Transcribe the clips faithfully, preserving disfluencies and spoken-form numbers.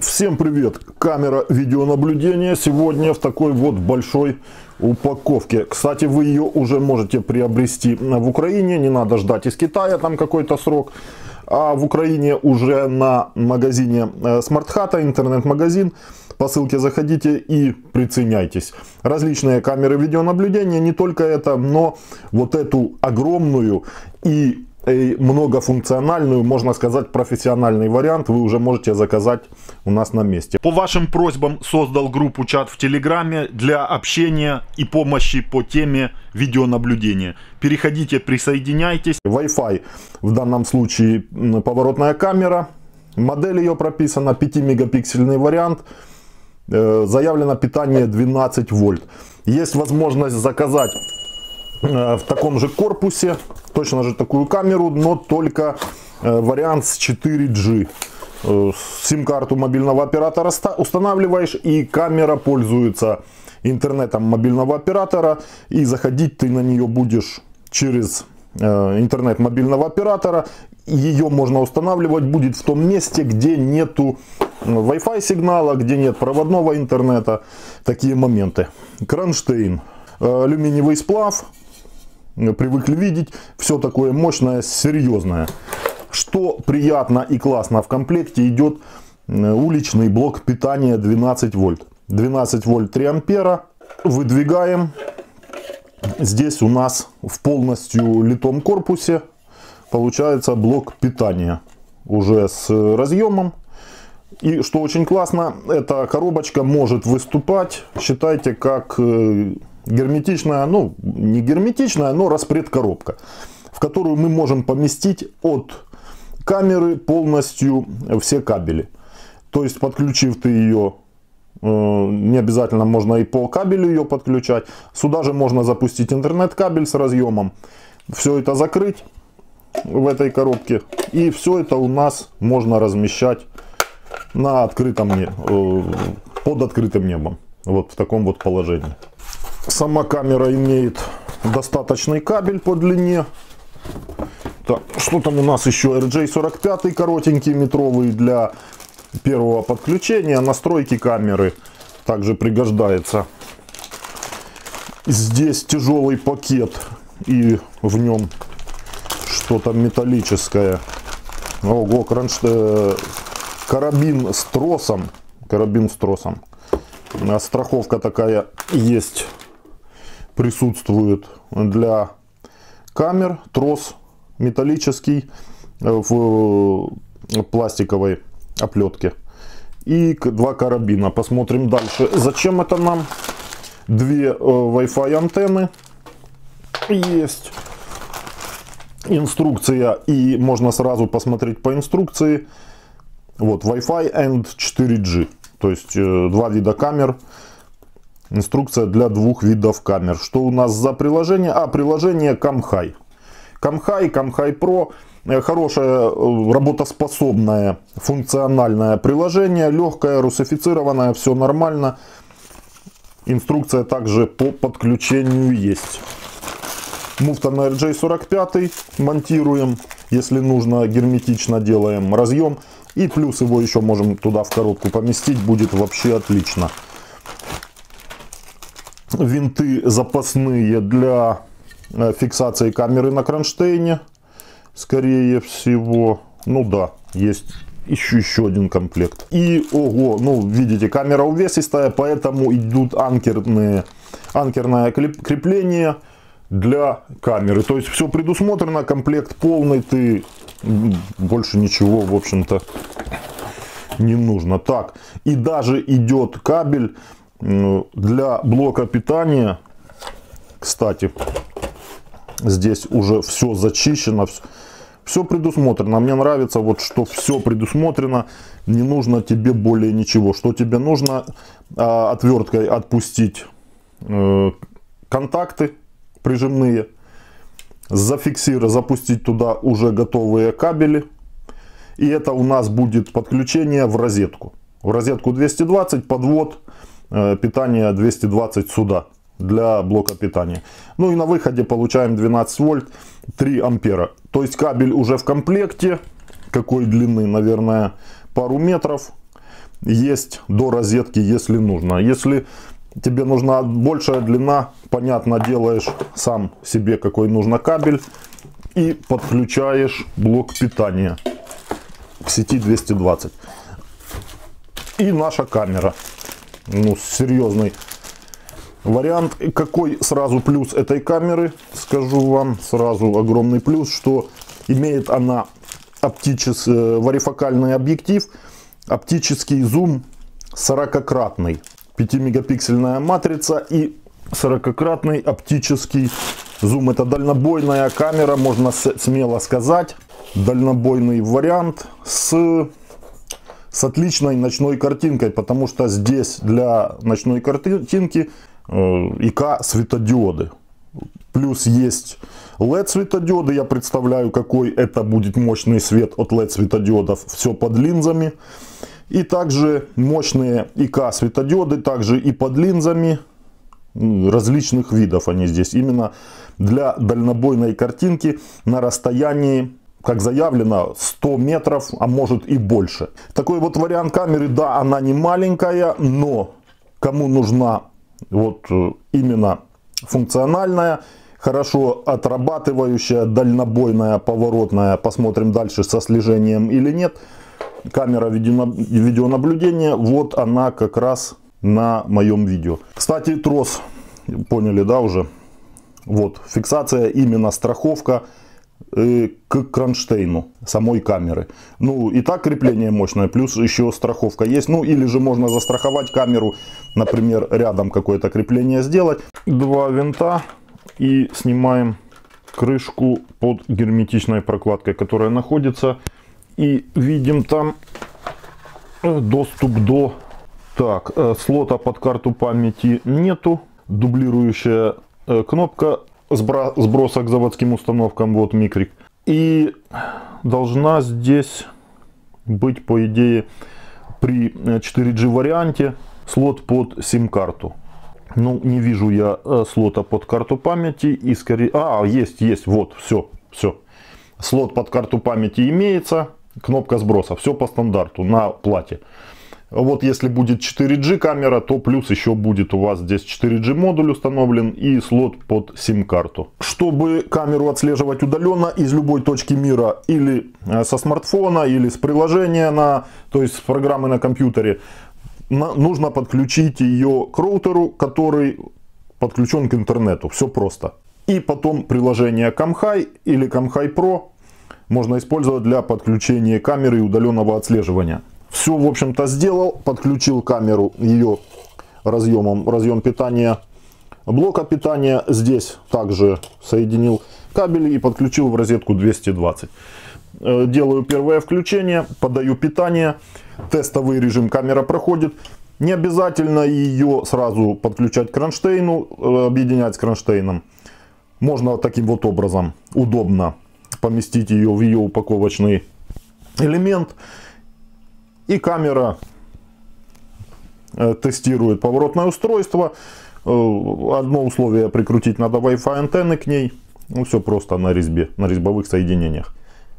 Всем привет! Камера видеонаблюдения сегодня в такой вот большой упаковке. Кстати, вы ее уже можете приобрести в Украине, не надо ждать из Китая там какой-то срок. А в Украине уже на магазине SmartHat, интернет-магазин. По ссылке заходите и приценяйтесь. Различные камеры видеонаблюдения, не только это, но вот эту огромную и многофункциональную, можно сказать, профессиональный вариант вы уже можете заказать у нас на месте. По вашим просьбам создал группу чат в Телеграме для общения и помощи по теме видеонаблюдения. Переходите, присоединяйтесь. Wi-Fi в данном случае поворотная камера. Модель ее прописана, пятимегапиксельный вариант. Заявлено питание двенадцать вольт. Есть возможность заказать в таком же корпусе точно же такую камеру, но только вариант с четыре джи. Сим-карту мобильного оператора устанавливаешь, и камера пользуется интернетом мобильного оператора, и заходить ты на нее будешь через интернет мобильного оператора. Ее можно устанавливать будет в том месте, где нету Wi-Fi сигнала, где нет проводного интернета. Такие моменты. Кронштейн, алюминиевый сплав. Привыкли видеть, все такое мощное, серьезное. Что приятно и классно, в комплекте идет уличный блок питания двенадцать вольт. двенадцать вольт, три ампера. Выдвигаем. Здесь у нас в полностью литом корпусе получается блок питания. Уже с разъемом. И что очень классно, эта коробочка может выступать, считайте, как герметичная, ну не герметичная, но распредкоробка, в которую мы можем поместить от камеры полностью все кабели. То есть подключив ты ее, не обязательно можно и по кабелю ее подключать, сюда же можно запустить интернет-кабель с разъемом, все это закрыть в этой коробке, и все это у нас можно размещать на открытом небе, под открытым небом, вот в таком вот положении. Сама камера имеет достаточный кабель по длине. Так, что там у нас еще? эр джей сорок пять коротенький, метровый, для первого подключения. Настройки камеры также пригождается. Здесь тяжелый пакет, и в нем что-то металлическое. Ого, кронштейн, карабин с тросом. Карабин с тросом. Страховка такая есть. Присутствует для камер, трос металлический в пластиковой оплетке и два карабина. Посмотрим дальше. Зачем это нам? Две Wi-Fi антенны есть, инструкция, и можно сразу посмотреть по инструкции. Вот Wi-Fi and четыре джи, то есть два вида камер. Инструкция для двух видов камер. Что у нас за приложение? А, приложение CamHi. CamHi, CamHi Pro. Хорошее, работоспособное, функциональное приложение. Легкое, русифицированное, все нормально. Инструкция также по подключению есть. Муфта на эр джей сорок пять монтируем. Если нужно, герметично делаем разъем. И плюс его еще можем туда в коробку поместить. Будет вообще отлично. Винты запасные для фиксации камеры на кронштейне, скорее всего. Ну да, есть еще, еще один комплект. И ого, ну видите, камера увесистая, поэтому идут анкерные, анкерное крепление для камеры. То есть все предусмотрено, комплект полный, ты больше ничего, в общем-то, не нужно. Так, и даже идет кабель для блока питания. Кстати, здесь уже все зачищено, все предусмотрено. Мне нравится, вот что все предусмотрено, не нужно тебе более ничего. Что тебе нужно? Отверткой отпустить контакты прижимные, зафиксировать, запустить туда уже готовые кабели, и это у нас будет подключение в розетку. В розетку двести двадцать, подвод питание двести двадцать сюда для блока питания. Ну и на выходе получаем двенадцать вольт, три ампера. То есть кабель уже в комплекте. Какой длины? Наверное, пару метров. есть до розетки, если нужно. Если тебе нужна большая длина, понятно, делаешь сам себе какой нужно кабель и подключаешь блок питания к сети двести двадцать. И наша камера. Ну, серьезный вариант. Какой сразу плюс этой камеры? Скажу вам сразу огромный плюс, что имеет она оптический варифокальный объектив, оптический зум сорокакратный, пятимегапиксельная матрица и сорокакратный оптический зум. Это дальнобойная камера, можно смело сказать, дальнобойный вариант с, с отличной ночной картинкой, потому что здесь для ночной картинки э, ИК светодиоды. Плюс есть лед светодиоды. Я представляю, какой это будет мощный свет от лед светодиодов. Все под линзами. И также мощные ИК светодиоды, также и под линзами различных видов они здесь. Именно для дальнобойной картинки на расстоянии, как заявлено, сто метров, а может и больше. Такой вот вариант камеры, да, она не маленькая, но кому нужна вот именно функциональная, хорошо отрабатывающая, дальнобойная, поворотная, посмотрим дальше со слежением или нет, камера видеонаблюдения, вот она как раз на моем видео. Кстати, трос, поняли, да, уже? Вот, фиксация, именно страховка э, к кронштейну самой камеры. Ну, и так крепление мощное, плюс еще страховка есть. Ну, или же можно застраховать камеру, например, рядом какое-то крепление сделать. Два винта и снимаем крышку под герметичной прокладкой, которая находится. И видим там доступ до... Так, слота под карту памяти нету. Дублирующая кнопка сброса к заводским установкам. Вот микрик. И должна здесь быть, по идее, при четыре джи варианте слот под сим-карту. Ну, не вижу я слота под карту памяти. И скорее... А, есть, есть. Вот, все, все. Слот под карту памяти имеется. Кнопка сброса. Все по стандарту на плате. Вот если будет четыре джи камера, то плюс еще будет у вас здесь четыре джи модуль установлен и слот под сим-карту. Чтобы камеру отслеживать удаленно из любой точки мира, или со смартфона, или с приложения, на, то есть с программы на компьютере, на, нужно подключить ее к роутеру, который подключен к интернету. Все просто. И потом приложение Камхай или Камхай Про можно использовать для подключения камеры и удаленного отслеживания. Все, в общем-то, сделал. Подключил камеру ее разъемом, разъем питания, блока питания. Здесь также соединил кабель и подключил в розетку двести двадцать. Делаю первое включение, подаю питание. Тестовый режим камера проходит. Не обязательно ее сразу подключать к кронштейну, объединять с кронштейном. Можно вот таким вот образом удобно поместить ее в ее упаковочный элемент. И камера тестирует поворотное устройство. Одно условие: прикрутить надо Wi-Fi антенны к ней. Ну, все просто на резьбе, на резьбовых соединениях.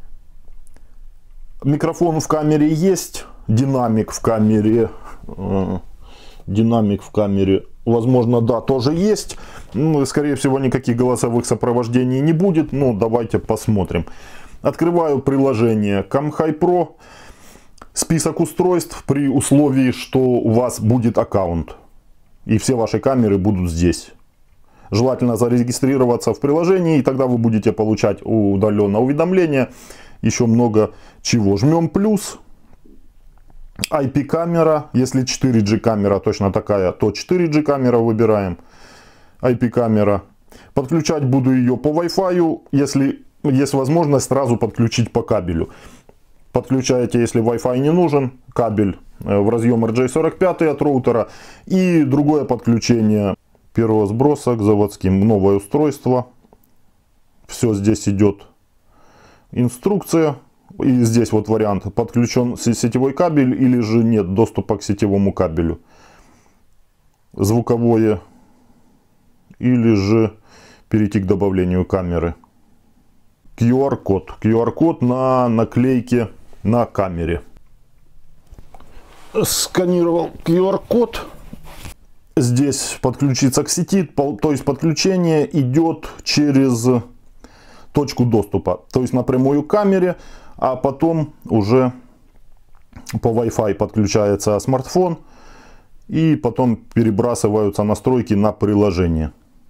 Микрофон в камере есть. Динамик в камере. Динамик в камере, возможно, да, тоже есть. Ну, скорее всего, никаких голосовых сопровождений не будет. Ну, давайте посмотрим. Открываю приложение Камхай Про. Список устройств при условии, что у вас будет аккаунт. И все ваши камеры будут здесь. Желательно зарегистрироваться в приложении, и тогда вы будете получать удаленно уведомления. Еще много чего. Жмем плюс. ай пи камера. Если четыре джи камера точно такая, то четыре джи камера выбираем. ай пи камера. Подключать буду ее по Wi-Fi. Если есть возможность, сразу подключить по кабелю. Подключаете, если Wi-Fi не нужен, кабель в разъем эр джей сорок пять от роутера. И другое подключение первого сброса к заводским. Новое устройство. Все здесь идет. Инструкция. И здесь вот вариант: подключен сетевой кабель или же нет доступа к сетевому кабелю. Звуковое. Или же перейти к добавлению камеры. ку ар код. ку ар код на наклейке на камере. сканировал ку ар код. Здесь подключиться к сети, то есть подключение идет через точку доступа, то есть напрямую к камере, а потом уже по Wi-Fi подключается смартфон и потом перебрасываются настройки на приложение.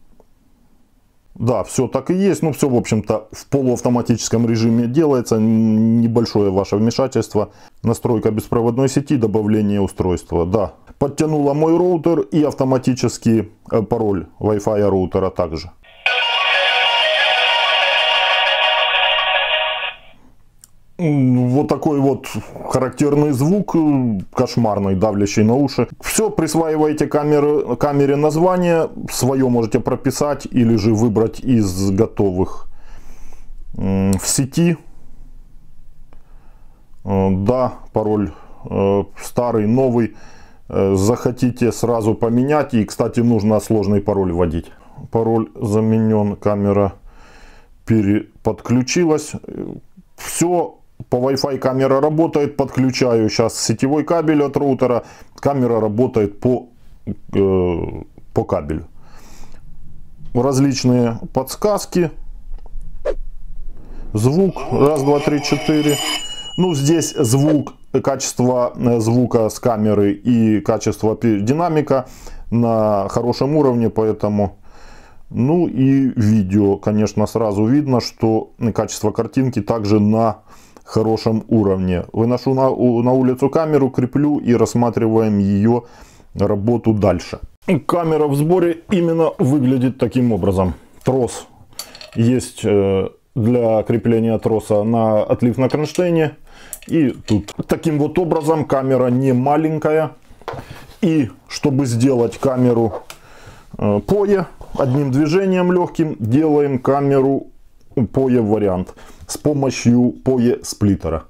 Да, все так и есть, но все, в общем-то, в полуавтоматическом режиме делается, небольшое ваше вмешательство, настройка беспроводной сети, добавление устройства, да. Подтянула мой роутер и автоматически пароль Wi-Fi роутера также. Вот такой вот характерный звук, кошмарный, давлящий на уши. Все, присваиваете камеры, камере название, свое можете прописать или же выбрать из готовых в сети. Да, пароль старый, новый. Захотите сразу поменять, и, кстати, нужно сложный пароль вводить. Пароль заменен, камера переподключилась. Все, по Wi-Fi камера работает, подключаю сейчас сетевой кабель от роутера, камера работает по, э, по кабелю. Различные подсказки, звук, раз, два, три, четыре. Ну, здесь звук, качество звука с камеры и качество динамика на хорошем уровне, поэтому... Ну и видео, конечно, сразу видно, что качество картинки также на хорошем уровне. Выношу на, на улицу камеру, креплю и рассматриваем ее работу дальше. Камера в сборе именно выглядит таким образом. Трос есть для крепления троса на отлив на кронштейне. И тут таким вот образом камера не маленькая. И чтобы сделать камеру пое, одним движением легким делаем камеру пое вариант с помощью пое сплиттера.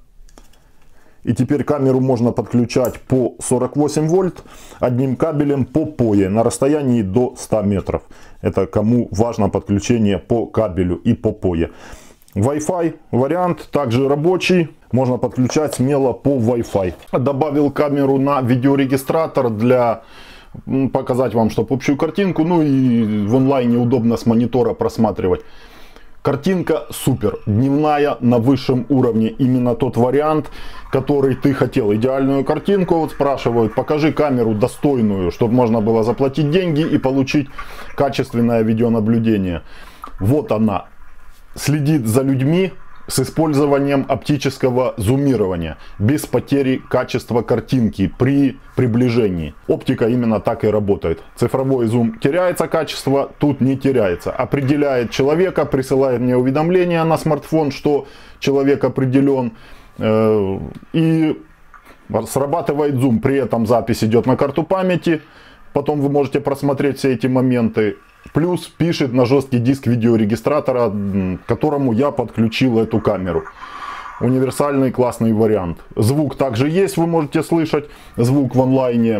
И теперь камеру можно подключать по сорок восемь вольт одним кабелем по пое на расстоянии до ста метров. Это кому важно подключение по кабелю и по пое. Wi-Fi вариант также рабочий. Можно подключать смело по Wi-Fi. Добавил камеру на видеорегистратор для показать вам, чтобы общую картинку, ну и в онлайне удобно с монитора просматривать. Картинка супер, дневная на высшем уровне, именно тот вариант, который ты хотел. Идеальную картинку, вот спрашивают, покажи камеру достойную, чтобы можно было заплатить деньги и получить качественное видеонаблюдение. Вот она, следит за людьми с использованием оптического зумирования, без потери качества картинки при приближении. Оптика именно так и работает. Цифровой зум теряется качество, тут не теряется. Определяет человека, присылает мне уведомление на смартфон, что человек определен, э, и срабатывает зум. При этом запись идет на карту памяти, потом вы можете просмотреть все эти моменты. Плюс пишет на жесткий диск видеорегистратора, к которому я подключил эту камеру. Универсальный классный вариант. Звук также есть, вы можете слышать. Звук в онлайне,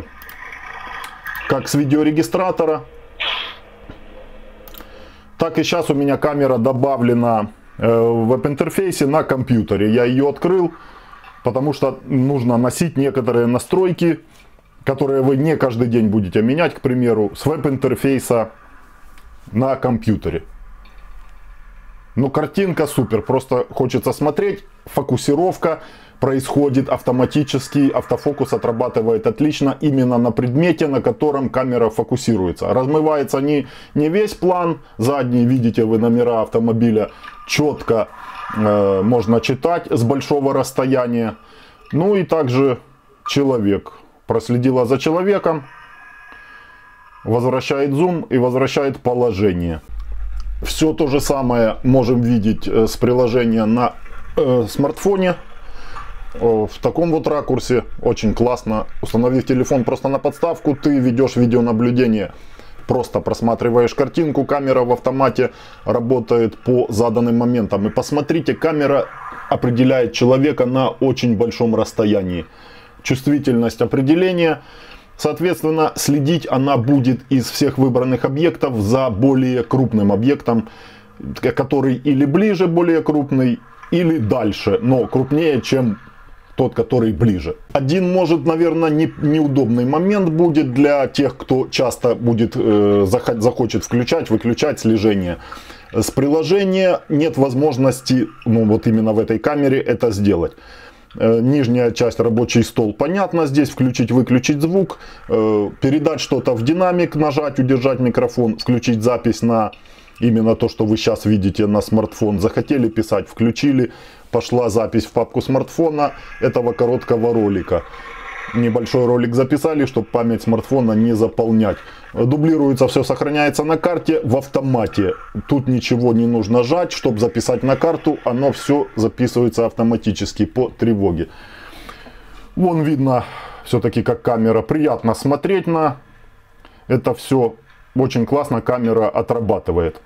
как с видеорегистратора. Так и сейчас у меня камера добавлена в веб-интерфейсе на компьютере. Я ее открыл, потому что нужно носить некоторые настройки, которые вы не каждый день будете менять, к примеру, с веб-интерфейса на компьютере. Ну, картинка супер, просто хочется смотреть. Фокусировка происходит автоматически, автофокус отрабатывает отлично именно на предмете, на котором камера фокусируется. Размывается не, не весь план задний, видите вы номера автомобиля, четко э, можно читать с большого расстояния. Ну и также человек. Проследила за человеком. Возвращает зум и возвращает положение. Все то же самое можем видеть с приложения на э, смартфоне. В таком вот ракурсе. Очень классно. Установив телефон просто на подставку, ты ведешь видеонаблюдение. Просто просматриваешь картинку, камера в автомате работает по заданным моментам. И посмотрите, камера определяет человека на очень большом расстоянии. Чувствительность определения. Соответственно, следить она будет из всех выбранных объектов за более крупным объектом, который или ближе более крупный, или дальше, но крупнее, чем тот, который ближе. Один, может, наверное, не, неудобный момент будет для тех, кто часто будет э, заход, захочет включать, выключать слежение. С приложения нет возможности, ну вот именно в этой камере, это сделать. Э, нижняя часть, рабочий стол, понятно, здесь включить, выключить звук, э, передать что-то в динамик, нажать, удержать микрофон, включить запись на именно то, что вы сейчас видите на смартфон. Захотели писать, включили, пошла запись в папку смартфона этого короткого ролика. Небольшой ролик записали, чтобы память смартфона не заполнять. Дублируется, все сохраняется на карте в автомате. Тут ничего не нужно жать, чтобы записать на карту. Оно все записывается автоматически по тревоге. Вон видно все-таки, как камера. Приятно смотреть на это все. Очень классно камера отрабатывает.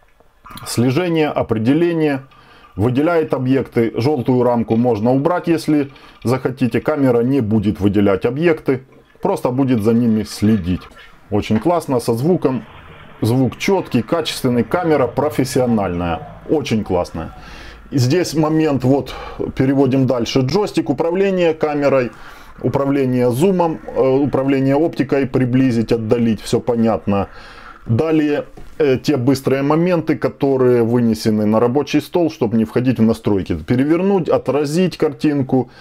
Слежение, определение. Выделяет объекты. Желтую рамку можно убрать, если захотите. Камера не будет выделять объекты. Просто будет за ними следить. Очень классно, со звуком. Звук четкий, качественный. Камера профессиональная. Очень классная. Здесь момент, вот, переводим дальше. Джойстик, управление камерой. Управление зумом, управление оптикой, приблизить, отдалить. Все понятно. Далее э, те быстрые моменты, которые вынесены на рабочий стол, чтобы не входить в настройки. Перевернуть, отразить картинку,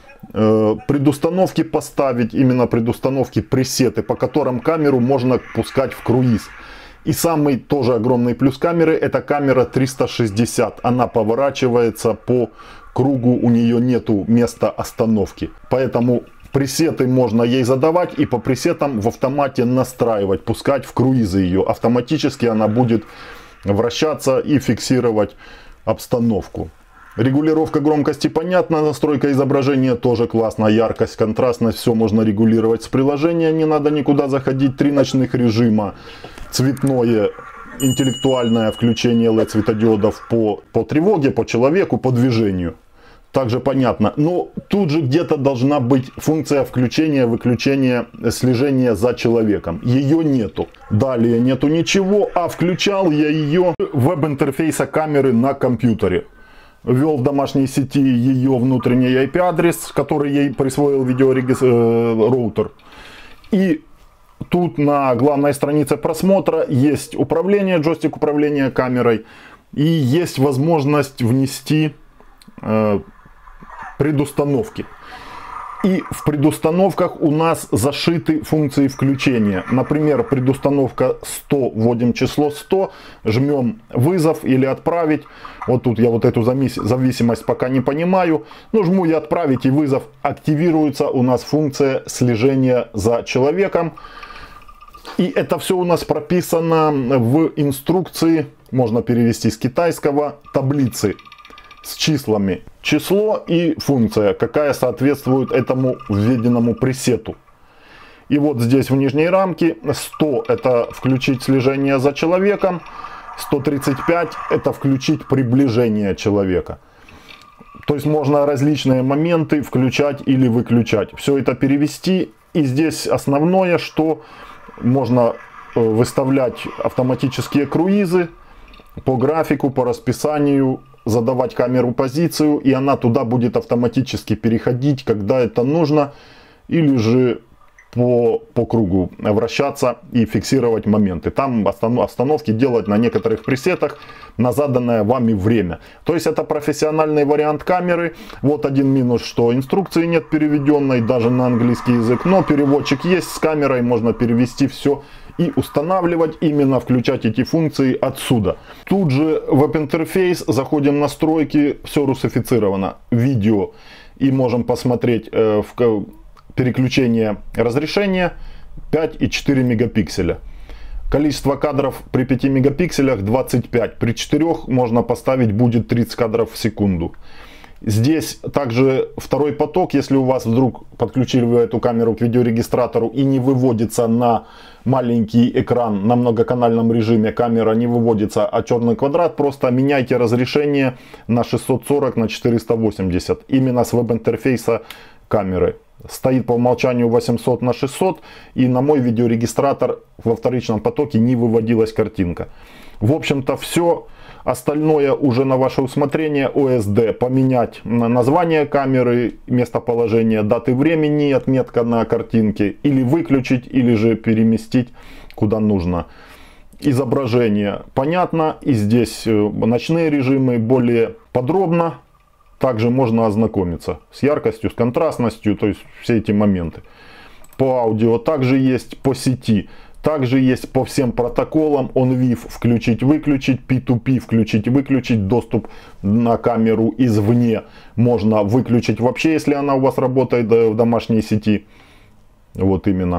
э, предустановки поставить, именно предустановки, пресеты, по которым камеру можно пускать в круиз. И самый тоже огромный плюс камеры, это камера триста шестьдесят. Она поворачивается по кругу, у нее нету места остановки. Поэтому пресеты можно ей задавать и по пресетам в автомате настраивать, пускать в круизы ее. Автоматически она будет вращаться и фиксировать обстановку. Регулировка громкости понятна, настройка изображения тоже классно, яркость, контрастность, все можно регулировать с приложения, не надо никуда заходить. Три ночных режима, цветное, интеллектуальное включение эл и ди светодиодов по, по тревоге, по человеку, по движению. Также понятно. Но тут же где-то должна быть функция включения, выключения, слежения за человеком. Ее нету. Далее нету ничего, а включал я ее веб-интерфейса камеры на компьютере. Ввел в домашней сети ее внутренний ай пи адрес, который ей присвоил видеороутер. И тут на главной странице просмотра есть управление, джойстик управления камерой. И есть возможность внести э, предустановки. И в предустановках у нас зашиты функции включения. Например, предустановка сто, вводим число сто, жмем вызов или отправить. Вот тут я вот эту зависимость пока не понимаю. Но жму я отправить, и вызов, активируется у нас функция слежения за человеком. И это все у нас прописано в инструкции, можно перевести с китайского, таблицы с числами. Число и функция, какая соответствует этому введенному пресету. И вот здесь в нижней рамке сто это включить слежение за человеком, сто тридцать пять это включить приближение человека. То есть можно различные моменты включать или выключать. Все это перевести. И здесь основное, что можно выставлять автоматические круизы по графику, по расписанию, задавать камеру позицию, и она туда будет автоматически переходить, когда это нужно, или же по, по кругу вращаться и фиксировать моменты. Там остановки делать на некоторых пресетах на заданное вами время. То есть это профессиональный вариант камеры. Вот один минус, что инструкции нет переведенной даже на английский язык, но переводчик есть, с камерой можно перевести все и устанавливать, именно включать эти функции отсюда. Тут же веб-интерфейс, заходим в настройки, все русифицировано, видео, и можем посмотреть э, в переключение разрешения пять и четыре мегапикселя. Количество кадров при пяти мегапикселях двадцать пять, при четырёх можно поставить будет тридцать кадров в секунду. Здесь также второй поток, если у вас вдруг подключили вы эту камеру к видеорегистратору и не выводится на маленький экран на многоканальном режиме, камера не выводится, а черный квадрат, просто меняйте разрешение на шестьсот сорок на четыреста восемьдесят, именно с веб-интерфейса камеры. Стоит по умолчанию восемьсот на шестьсот, и на мой видеорегистратор во вторичном потоке не выводилась картинка. В общем-то все. Остальное уже на ваше усмотрение. о эс ди поменять название камеры, местоположение, даты времени, отметка на картинке. Или выключить, или же переместить куда нужно. Изображение понятно. И здесь ночные режимы более подробно. Также можно ознакомиться с яркостью, с контрастностью, то есть все эти моменты. По аудио также есть, по сети. Также есть по всем протоколам. он-вив включить-выключить, пи ту пи включить-выключить, доступ на камеру извне можно выключить вообще, если она у вас работает в домашней сети. Вот именно.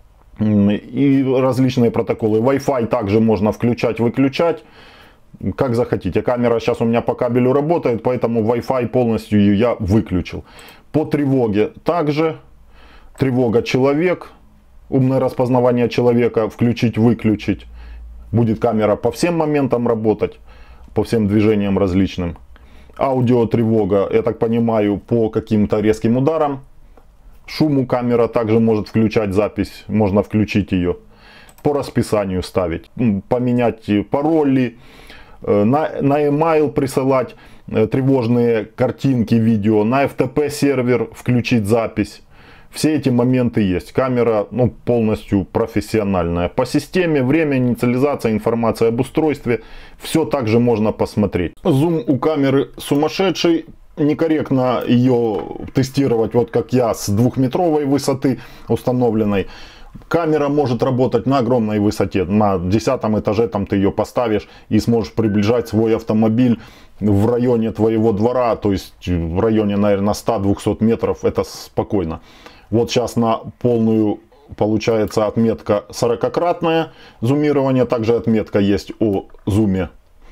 И различные протоколы. Wi-Fi также можно включать-выключать, как захотите. Камера сейчас у меня по кабелю работает, поэтому Wi-Fi полностью я выключил. По тревоге также. Тревога человек. Умное распознавание человека, включить-выключить. Будет камера по всем моментам работать, по всем движениям различным. Аудиотревога, я так понимаю, по каким-то резким ударам. Шуму камера также может включать запись, можно включить ее. По расписанию ставить, поменять пароли, на, на e-mail присылать тревожные картинки, видео, на эф тэ пэ сервер включить запись. Все эти моменты есть. Камера ну, полностью профессиональная. По системе, время, инициализация, информация об устройстве. Все также можно посмотреть. Зум у камеры сумасшедший. Некорректно ее тестировать, вот как я, с двухметровой высоты установленной. Камера может работать на огромной высоте. На десятом этаже там ты ее поставишь и сможешь приближать свой автомобиль в районе твоего двора. То есть в районе, наверное, ста-двухсот метров. Это спокойно. Вот сейчас на полную получается отметка сорокакратное зумирование. Также отметка есть о зуме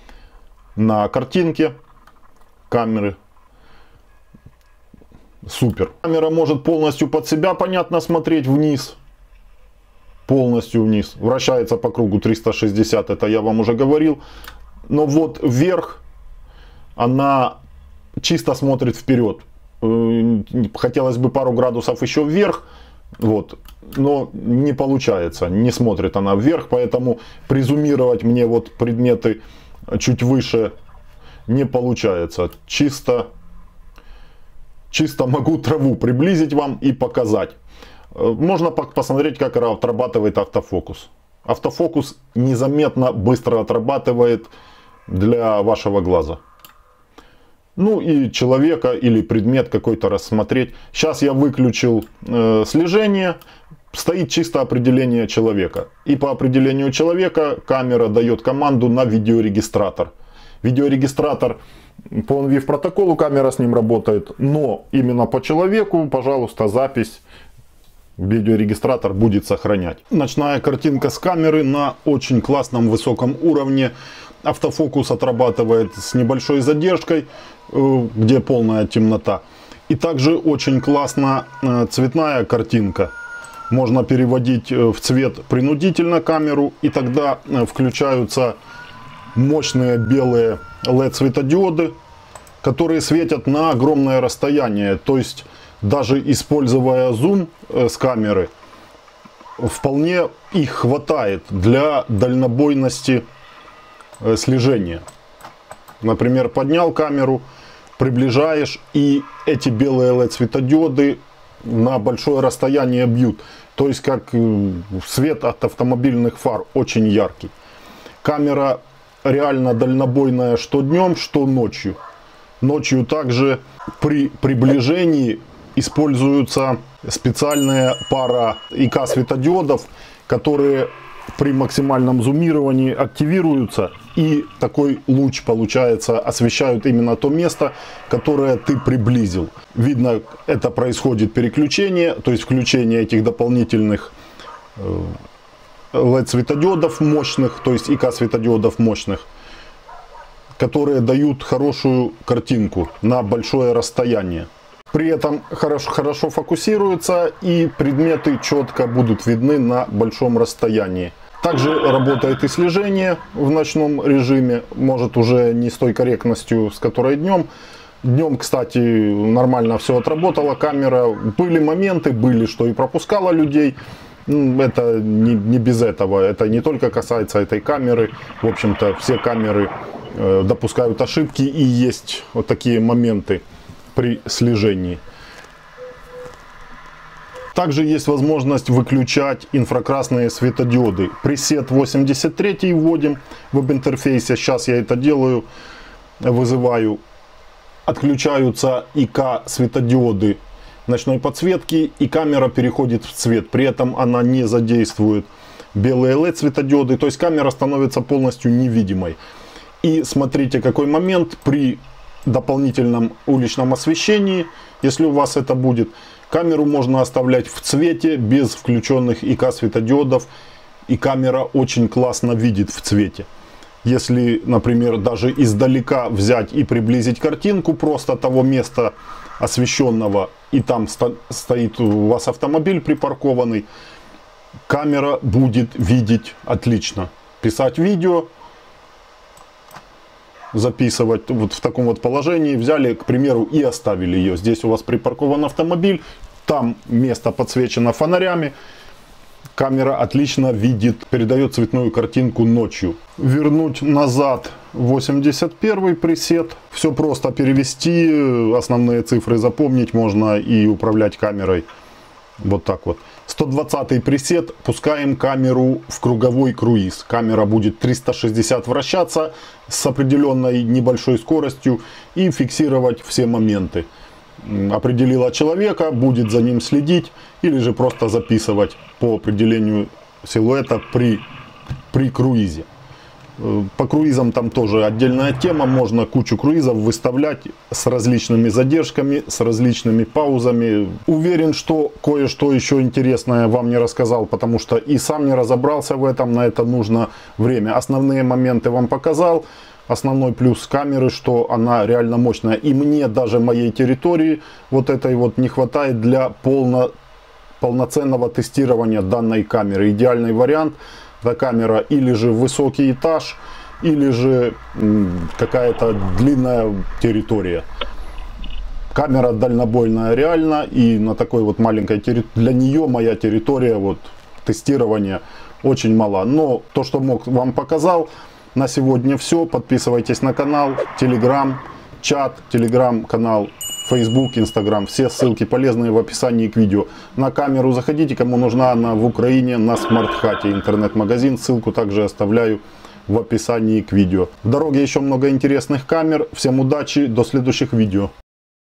на картинке камеры. Супер. Камера может полностью под себя, понятно, смотреть вниз. Полностью вниз. Вращается по кругу триста шестьдесят, это я вам уже говорил. Но вот вверх она чисто смотрит вперед. Хотелось бы пару градусов еще вверх, вот, но не получается, не смотрит она вверх, поэтому призумировать мне вот предметы чуть выше не получается. Чисто, чисто могу траву приблизить вам и показать. Можно посмотреть, как отрабатывает автофокус. Автофокус незаметно быстро отрабатывает для вашего глаза. Ну и человека или предмет какой-то рассмотреть. Сейчас я выключил э, слежение. Стоит чисто определение человека. И по определению человека камера дает команду на видеорегистратор. Видеорегистратор по он-вив протоколу, камера с ним работает. Но именно по человеку, пожалуйста, запись видеорегистратор будет сохранять. Ночная картинка с камеры на очень классном высоком уровне. Автофокус отрабатывает с небольшой задержкой, где полная темнота. И также очень классно цветная картинка. Можно переводить в цвет принудительно камеру, и тогда включаются мощные белые эл и ди-светодиоды, которые светят на огромное расстояние. То есть даже используя зум с камеры, вполне их хватает для дальнобойности слежения. Например, поднял камеру, приближаешь, и эти белые эл и ди-светодиоды на большое расстояние бьют. То есть как свет от автомобильных фар, очень яркий. Камера реально дальнобойная что днем, что ночью. Ночью также при приближении используются специальная пара и ка светодиодов, которые при максимальном зумировании активируются, и такой луч, получается, освещают именно то место, которое ты приблизил. Видно, это происходит переключение, то есть включение этих дополнительных эл и ди-светодиодов мощных, то есть и ка светодиодов мощных, которые дают хорошую картинку на большое расстояние. При этом хорошо, хорошо фокусируется, и предметы четко будут видны на большом расстоянии. Также работает и слежение в ночном режиме, может уже не с той корректностью, с которой днем. Днем, кстати, нормально все отработала камера. Были моменты, были, что и пропускала людей. Это не, не без этого. Это не только касается этой камеры. В общем-то, все камеры э, допускают ошибки, и есть вот такие моменты при слежении. Также есть возможность выключать инфракрасные светодиоды. Пресет восемьдесят три вводим в веб-интерфейсе. Сейчас я это делаю. Вызываю. Отключаются ИК светодиоды ночной подсветки, и камера переходит в цвет. При этом она не задействует белые эл и ди светодиоды. То есть камера становится полностью невидимой. И смотрите, какой момент при дополнительном уличном освещении, если у вас это будет, камеру можно оставлять в цвете без включенных ИК светодиодов, и камера очень классно видит в цвете. Если, например, даже издалека взять и приблизить картинку просто того места освещенного, и там сто, стоит у вас автомобиль припаркованный, камера будет видеть отлично. Писать видео, записывать вот в таком вот положении, взяли, к примеру, и оставили ее. Здесь у вас припаркован автомобиль, там место подсвечено фонарями, камера отлично видит, передает цветную картинку ночью. Вернуть назад восемьдесят первый пресет. Все просто перевести, основные цифры запомнить можно и управлять камерой вот так вот. сто двадцатый пресет, пускаем камеру в круговой круиз. Камера будет триста шестьдесят вращаться с определенной небольшой скоростью и фиксировать все моменты. Определила человека, будет за ним следить, или же просто записывать по определению силуэта при, при круизе. По круизам там тоже отдельная тема, можно кучу круизов выставлять с различными задержками, с различными паузами. Уверен, что кое-что еще интересное вам не рассказал, потому что и сам не разобрался в этом, на это нужно время. Основные моменты вам показал. Основной плюс камеры, что она реально мощная. И мне даже моей территории вот этой вот не хватает для полно, полноценного тестирования данной камеры. Идеальный вариант. Эта камера или же высокий этаж, или же какая-то длинная территория. Камера дальнобойная реально, и на такой вот маленькой территории, для нее моя территория вот тестирования очень мала. Но то, что мог, вам показал. На сегодня все. Подписывайтесь на канал, телеграм, чат, телеграм-канал, фейсбук, инстаграм. Все ссылки полезные в описании к видео. На камеру заходите, кому нужна она в Украине, на SmartHat интернет-магазин. Ссылку также оставляю в описании к видео. В дороге еще много интересных камер. Всем удачи, до следующих видео.